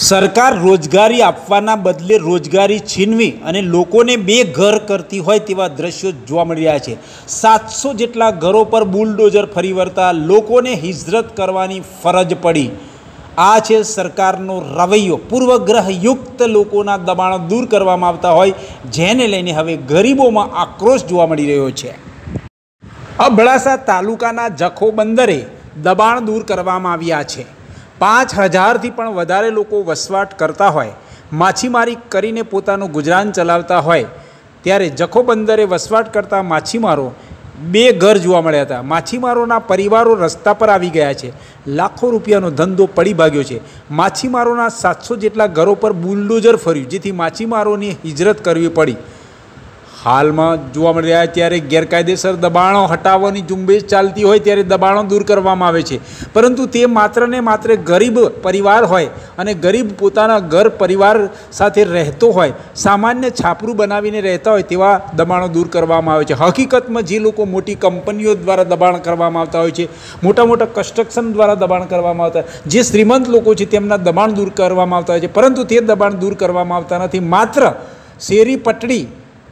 सरकार रोजगारी आपवाना बदले रोजगारी छीनवी अने लोकोने बेघर करती होय तेवा दृश्यो जोवा मळी रह्या छे। 700 जेटला घरों पर बुलडोजर फरी वळता लोकोने हिजरत करवानी फरज पड़ी। आ छे सरकारनो रवैयो। पूर्वग्रहयुक्त लोकोना दबाणो दूर करवामां आवता होय जेने लईने हवे गरीबोमां आक्रोश जोवा मळी रह्यो छे। अबડાસા तालुकाना जखो बंदरे दबाण दूर करवामां આવ્યા છે। 5000 થી પણ વધારે લોકો વસવાટ કરતા હોય, માછીમારી કરીને પોતાનું ગુજરાન ચલાવતા હોય ત્યારે જખો બંદરે વસવાટ કરતા માછીમારો બેઘર જોવા મળ્યા હતા। માછીમારોના પરિવારો રસ્તા પર આવી ગયા છે। લાખો રૂપિયાનો ધંધો પડી ભાગ્યો છે। માછીમારોના 700 જેટલા ઘરો પર બુલડોઝર ફર્યું જેથી માછીમારોની હિજરત કરવી પડી। हाल में जोवा मळी रह्या त्यारे गैरकायदेसर दबाणों हटाववानी झुंबेश चालती होय त्यारे दबाणों दूर करवामां आवे छे, परंतु ते मात्र ने मात्र गरीब परिवार होय अने गरीब पोताना घर परिवार साथे रहतो होय, सामान्य छापरू बनावीने रहता होय तेवा दबाणों दूर करवामां आवे छे। हकीकतमां जे लोको मोटी कंपनीओ द्वारा दबाण करवामां आवता होय छे, मोटा मोटा कन्स्ट्रक्शन द्वारा दबाण करवामां आवता जे श्रीमंत लोको छे तेमना दबाण दूर करवामां आवता होय छे, परंतु ते दबाण दूर करवामां आवता नथी। मात्र शेरी पटड़ी,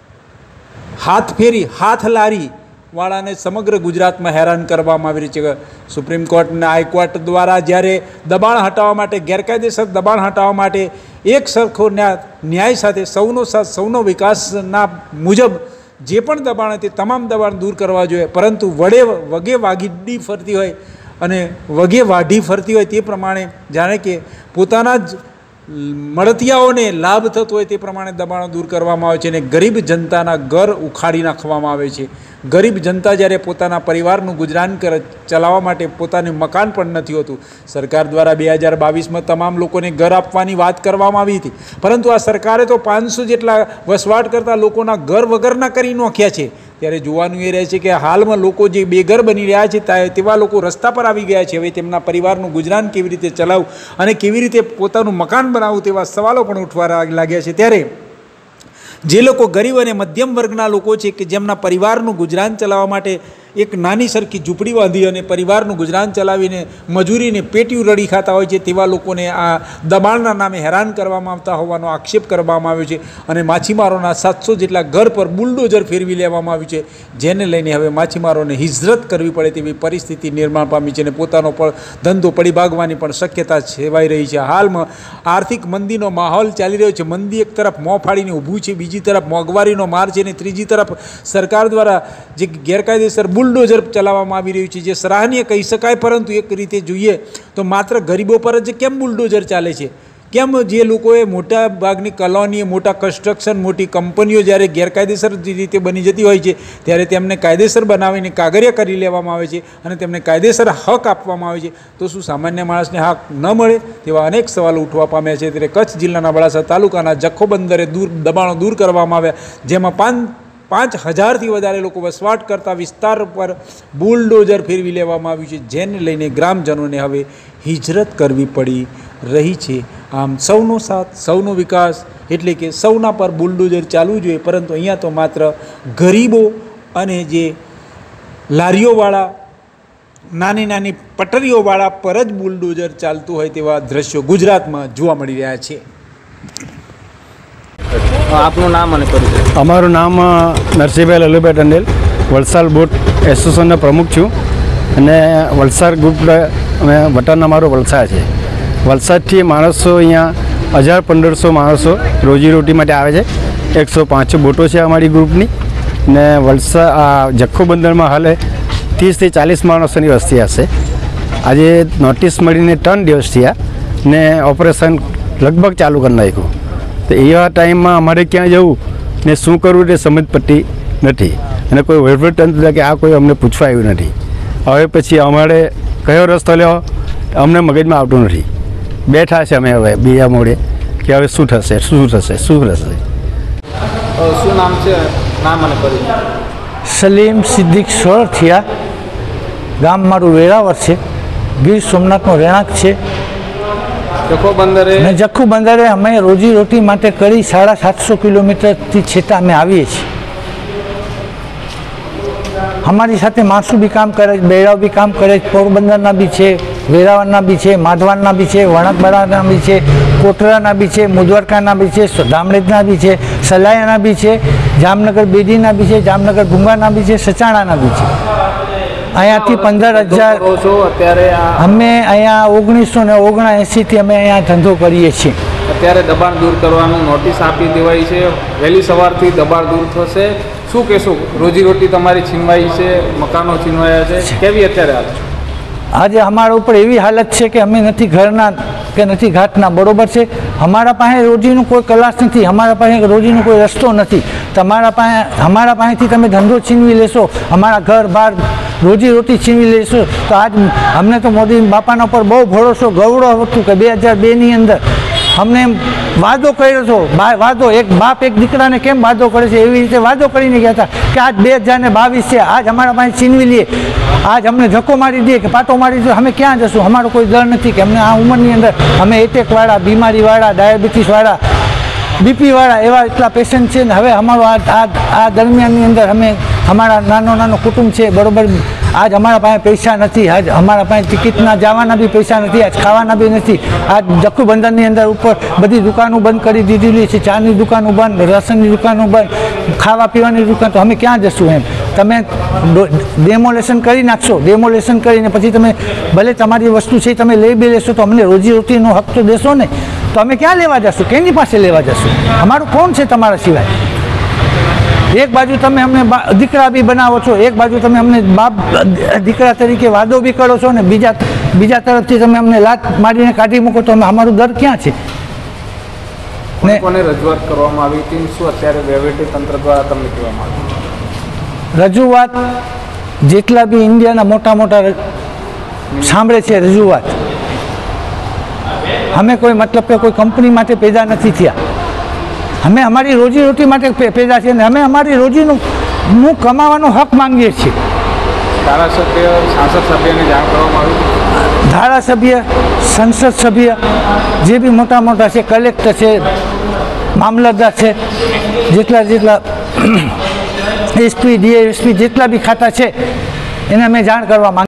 हाथ फेरी, हाथ लारी वाला ने समग्र गुजरात में हैरान करवामां आवी रही है। सुप्रीम कोर्ट ने हाईकोर्ट द्वारा ज्यारे दबाण हटाववा माटे, गैरकायदेसर दबाण हटाववा माटे एक सरखो न्याय साथे सौनो साथ सौनो विकासना मुजब जे पण दबाण ते तमाम दबाण दूर करवा जोईए, परंतु वगे वागी फरती होय अने वगे वाढी फरती होय ते प्रमाणे जाणे के पोताना ज મળતિયાઓને લાભ થતો હોય તે પ્રમાણે દબાણો દૂર કરવામાં આવે છે અને ગરીબ જનતાના ઘર ઉખાડી નાખવામાં આવે છે। ગરીબ જનતા જ્યારે પોતાના પરિવારનું ગુજરાન ચલાવવા માટે પોતાનું મકાન પણ નથી હોતું। સરકાર દ્વારા 2022માં તમામ લોકોને ઘર આપવાની વાત કરવામાં આવી હતી, પરંતુ આ સરકારે તો 500 જેટલા વસવાટ કરતા લોકોના ઘર વગરના કરી નાખ્યા છે। ત્યારે જોવાનું એ રહે છે કે હાલમાં લોકો જે બેઘર બની રહ્યા છે તેવા લોકો રસ્તા પર આવી ગયા છે। હવે તેમના પરિવારનું ગુજરાન કેવી રીતે ચલાવવું અને કેવી રીતે પોતાનું મકાન બનાવવું તેવા સવાલો પણ ઉઠવા લાગ્યા છે। ત્યારે જે લોકો ગરીબ અને મધ્યમ વર્ગના લોકો છે કે જેમના પરિવારનું ગુજરાન ચલાવવા માટે એક નાની સરખી ઝૂંપડી બાંધી અને પરિવારનું ગુજરાન ચલાવીને મજૂરીને પેટીયું રડી ખાતા હોય છે તેવા લોકોને આ દબાણના નામે હેરાન કરવામાં આવતા હોવાનો આક્ષેપ કરવામાં આવ્યો છે અને માછીમારોના 700 જેટલા ઘર પર બુલડોઝર ફેરવી લેવામાં આવ્યું છે, જેને લઈને હવે માછીમારોને હિજરત કરવી પડે તેવી પરિસ્થિતિ નિર્માણ પામી છે અને પોતાનો પણ ધંધો પડી ભાગવાની પણ શક્યતા સેવાઈ રહી છે। હાલમાં આર્થિક મંદીનો માહોલ ચાલી રહ્યો છે। મંદી એક તરફ મોં ફાડીને ઊભું છે, બીજી તરફ મોંઘવારીનો માર છે અને ત્રીજી તરફ સરકાર દ્વારા જે ગેરકાયદેસર बुलडोजर चलाववामां आवी रह्युं छे जे सराहनीय कही शकाय, परंतु एक रीते जोईए तो मात्र गरीबों पर ज केम बुलडोजर चाले छे? केम जे लोकोए मोटा भागनी कॉलोनी, मोटा कन्स्ट्रक्शन, मोटी कंपनीओ ज्यारे गैरकायदेसर रीते बनी जती होय छे त्यारे तेमने कायदेसर बनावीने कागरिया करी लेवामां आवे छे अने तेमने कायदेसर हक आपवामां आवे छे, तो शुं सामान्य माणसने हक न मळे तेवा अनेक सवालो उठवा पाम्या छे। त्यारे कच्छ जिल्लाना अबડાસા तालुकाना जखो बंदरे दबाणो दूर करवामां आव्या, जेमां 5000 થી વધારે લોકો વસવાટ કરતા વિસ્તાર પર બુલડોઝર ફેરવી લેવામાં આવ્યું છે, જેને લઈને ગ્રામજનોને હવે હિજરત કરવી પડી રહી છે। આમ સૌનો સાથ સૌનો વિકાસ એટલે કે સૌના પર બુલડોઝર ચાલવું જોઈએ, પરંતુ અહીંયા તો માત્ર ગરીબો અને જે લારીઓવાળા, નાની નાની પટરીઓવાળા પર જ બુલડોઝર ચાલતું હોય તેવા દ્રશ્યો ગુજરાતમાં જોવા મળી રહ્યા છે। आपનું નામ અને પરિચય? અમારું નામ નરસિંહભાઈ લલુભાઈ ટંડેલ, વલસાડ બોટ એસોસિએશનના પ્રમુખ છું અને વલસાડ ગ્રુપ અમે વતન અમારું વલસાડ છે। વલસાડથી માણસો અહીંયા 1000-1500 માણસો રોજીરોટી માટે આવે છે। 105 બોટો છે અમારી ગ્રુપની ને વલસાડ જખો બંદરમાં હાલે 30 થી 40 માણસોની વસ્તી હશે। આજે નોટિસ મળીને 3 દિવસ થયા ને ઓપરેશન લગભગ ચાલુ કરી નાખ્યું, તો એવા ટાઈમમાં અમારે ક્યાં જવું ને શું કરવું તે સમજ પડતી નથી અને કોઈ વહીવટતંત્ર કે આ કોઈ અમને પૂછવા આવ્યું નથી। હવે પછી અમારે કયો રસ્તો લેવો અમને મગજમાં આવતું નથી। બેઠા છે અમે હવે બીજા મોડે કે હવે શું થશે શું થશે શું થશે। શું નામ છે? નામ અને પરિચય? સલીમ સિદ્દીક સોરઠિયા, ગામ મારું વેરાવર છે, ગીર સોમનાથનો રહેણાંક છે। જખો બંદરે ને જખો બંદરે અમે રોજીરોટી માટે કરી 750 કિલોમીટરથી છેટા અમે આવીએ છીએ। हमारी साथे माणसों भी काम करे, बेड़ा भी काम करे, पोरबंदरना भी है, વેરાવળના બી છે, માધવાનના બી છે, વણકબરાના બી છે, કોટરાના બી છે, મુદ્વારકાના બી છે, ધામરેજના બી છે, સલાયાના બી છે, જામનગર બેડીના બી છે, જામનગર ભૂંગાના બી છે, સચાણાના બી છે. અહીંયાથી 15,000 કરો છો અત્યારે અમે અહીંયા 1979થી અમે અહીંયા ધંધો કરીએ છીએ. અત્યારે દબાણ દૂર કરવાનું નોટિસ આપી દેવાઈ છે. વહેલી સવારથી દબાણ દૂર થશે. શું કહેશો? રોજીરોટી તમારી છીનવાઈ છે, મકાનો છીનવાયા છે, કેવી અત્યારે હાલત? આજે અમારા ઉપર એવી હાલત છે કે અમે નથી ઘરના કે નથી ઘાટના, બરોબર છે. અમારા પાસે રોજીનું કોઈ ક્લાસ નથી, અમારા પાસે રોજીનો કોઈ રસ્તો નથી. અમારા પાસેથી તમે ધંધો છીનવી લેશો, અમારા ઘર બહાર રોજીરોટી છીનવી લેશો, તો આજ અમને તો મોદી બાપાના ઉપર બહુ ભરોસો ગૌરવ હતું કે 2002ની અંદર અમને વાદો કર્યો હતો. વાદો એક બાપ એક દીકરાને કેમ વાદો કરે છે એવી રીતે વાદો કરીને ગયા હતા કે આજ 2022 છે, આજ અમારા પાસે છીનવી લઈએ, આજ અમને ધક્કો મારી દે કે પાટો મારી દે, અમે ક્યાં જશું? અમારો કોઈ દર નથી કે અમને આ ઉંમરની અંદર અમે એટેકવાળા, બીમારીવાળા, ડાયાબિટીસવાળા, બીપીવાળા એવા એટલા પેશન્ટ છે ને. હવે અમારો આ દરમિયાનની અંદર અમે અમારા નાનો કુટુંબ છે, બરાબર. આજ અમારા પાસે પૈસા નથી, આજ અમારા પાસે ટિકિટના જવાના બી પૈસા નથી, આજ ખાવાના બી નથી. આજ જખુબંધનની અંદર ઉપર બધી દુકાનો બંધ કરી દીધેલી છે, ચાની દુકાનો બંધ, રાશનની દુકાનો બંધ, ખાવા પીવાની દુકાન. તો અમે ક્યાં જશું? એમ તમે ડેમોલેશન કરી નાખશો, ડેમોલેશન કરીને પછી તમે ભલે તમારી વસ્તુ છે તમે લઈ બી લેશો, તો અમને રોજીરોટીનો હક તો દેશો ને. તો અમે ક્યાં લેવા જશું? કેની પાસે લેવા જશું? અમારું કોણ છે તમારા સિવાય? એક બાજુ તમે અમને દીકરા બી બનાવો છો, એક બાજુ તમે અમને બાપ દીકરા તરીકે વાદો બી કરો છો ને બીજા તરફથી તમે અમને લાત મારીને કાઢી મૂકો, તો અમારું દર ક્યાં છે? કોને રજૂઆત કરવામાં આવી હતી? શું અત્યારે વહીવટી તંત્ર દ્વારા તમને કહેવામાં આવ્યું? રજૂઆત જેટલા બી ઇન્ડિયાના મોટા સાંભળે છે રજૂઆત. અમે કોઈ મતલબ કે કોઈ કંપની માટે પેદા નથી થયા, અમે અમારી રોજીરોટી માટે પેદા છે ને અમે અમારી રોજીનું કમાવાનો હક માંગીએ છીએ. ધારાસભ્ય, સાંસદ સભ્યને જાણ કરવામાં આવી? ધારાસભ્ય, સંસદ સભ્ય જે બી મોટા છે, કલેક્ટર છે, મામલતદાર છે, જેટલા એસપી, ડીએસપી જેટલા બી ખાતા છે એને અમે જાણ કરવા માંગીએ.